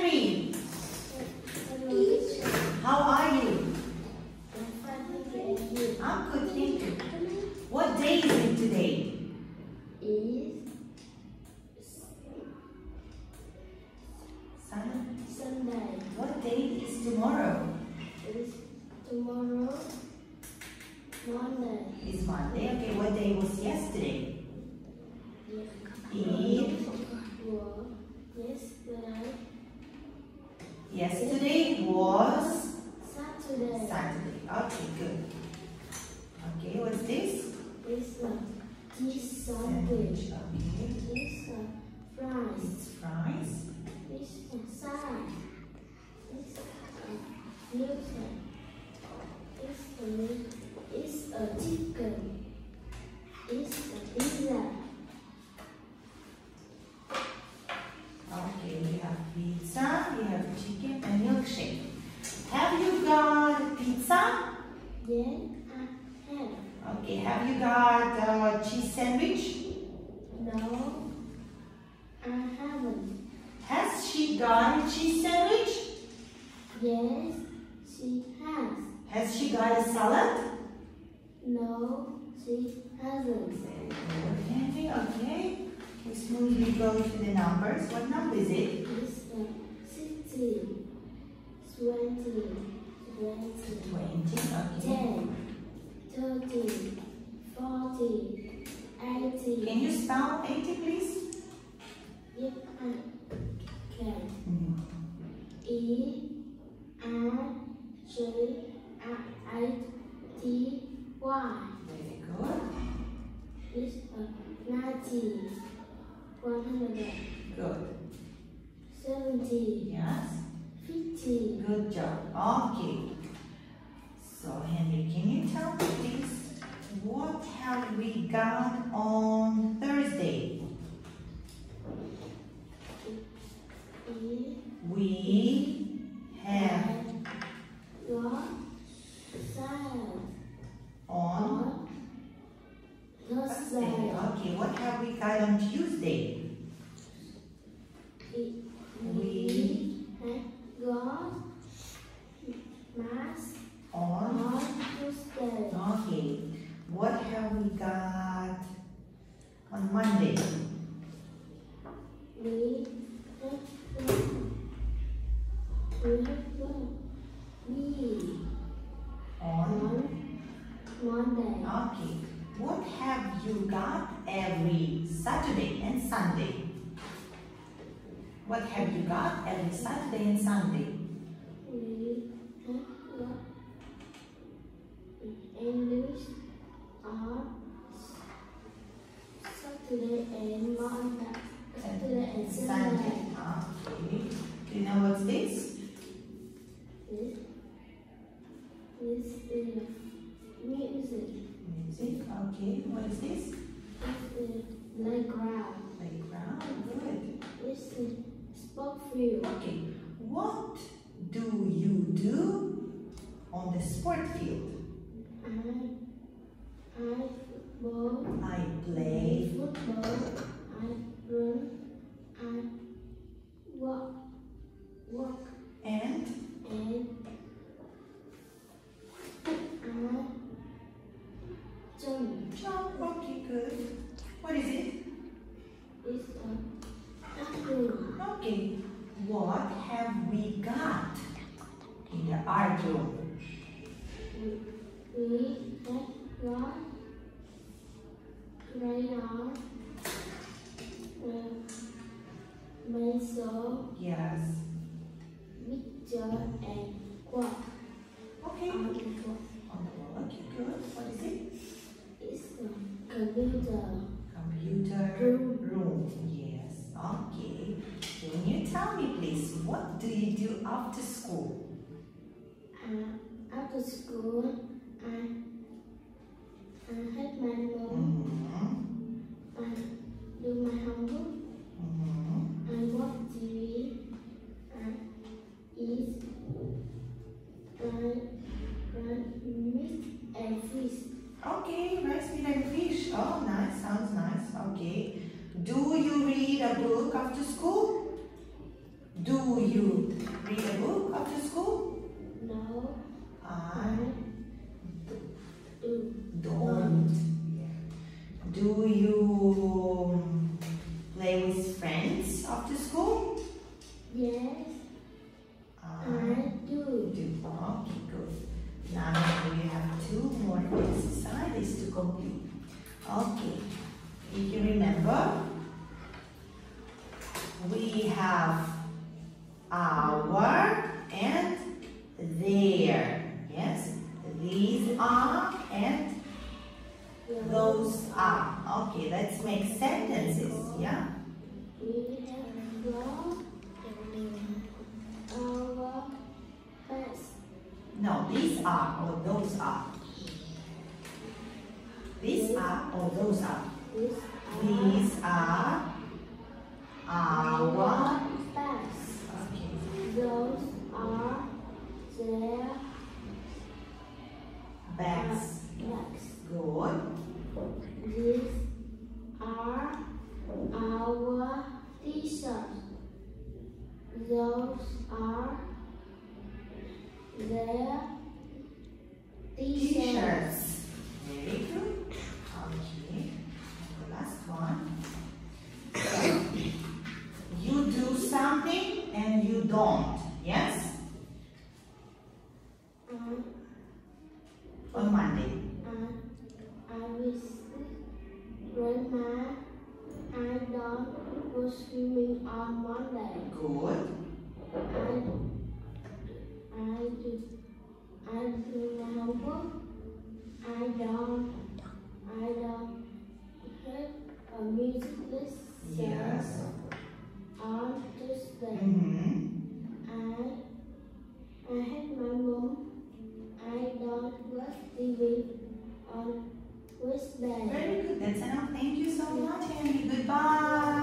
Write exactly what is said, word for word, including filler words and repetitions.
Henry. How are you? I'm good, thank you. What day is it today? Is Sun- Sunday. What day is tomorrow? Is tomorrow Monday. It's Monday. Okay, what day was yesterday? It It. yesterday. Yesterday was Saturday. Saturday. Okay, good. Okay, what's this? Is a this Sandwich. sandwich. Okay. Is a fries. It's fries. Is a salad. Is a music. Is a is a chicken. Is a pizza. Okay, we have pizza, we have chicken and milkshake. Have you got pizza? Yes, I have. Okay, have you got uh, cheese sandwich? No, I haven't. Has she got a cheese sandwich? Yes, she has. Has she got a salad? No, she hasn't. Very good, Henry. Okay. We smoothly go to the numbers. What number is it? It's a sixty, twenty, twenty, Twenty. Okay. ten, thirty, forty, eighty. Can you spell eighty, please? Yes, I can. Mm. E R J I T Y. Very good. It's a ninety, one hundred, Good. seventy, Yes. fifty. Good job. Okay. So, Henry, can you tell me, please, what have we got on Thursday? E We have got salad on on Thursday. Thursday. Okay, what have we got on Tuesday? We have got mass On. on Tuesday. Okay. What have we got on Monday? We have got we have got me On. on Monday. Okay. What have you got every Saturday and Sunday? What have you got every Saturday and Sunday? We have got English on Saturday and Monday. Saturday and Sunday. Okay. Do you know what's this? This, this is music. Music. Okay. What is this? This is playground. Playground. Good. This is sport field. Okay. What do you do on the sport field? I, I football. I play. Football. I run. I walk. Walk. And And I jump. jump. Okay, good. What is it? It's a bathroom. Okay. What have we got in the art room? We have got crayon, uh, pencil, Yes. picture, and quack Okay. on the floor. On the wall. Okay, good. What is it? It's a computer. Computer Room. room. Yes. Okay. Can you tell me, please, what do you do after school? Uh, after school, I, I help my mom. Mm-hmm. I do my homework. Mm-hmm. I watch T V. I eat. I run meat and fish. Okay, rice, meat and fish. Oh, nice. Sounds nice. Okay. Do you read a book after school? Do you read a book after school? No. I Do. don't. Do you play with friends after school? Yes. I I do. do. Okay, good. Now we have two more exercises to complete. Okay, if you remember, we have our and their. Yes, these are and those are. Okay, let's make sentences. Yeah. We have brought our best. No, these are or those are. These are or those are. These These are our. best. Okay. Those are their Bags. bags. Good. These are our t-shirts. Those are their t-shirts. T-shirts. Very good. Okay. The last one. So, you do something and you don't. Yes? And, On Monday. and I visit grandma. I don't go swimming on Monday. Good. I, I do, I do my homework. I don't, I don't have a music lesson Yes. on Tuesday. Mm-hmm. I, I have my mom. I don't watch T V on Wednesday. Very good. That's enough. Thank you so much, Andy. Goodbye.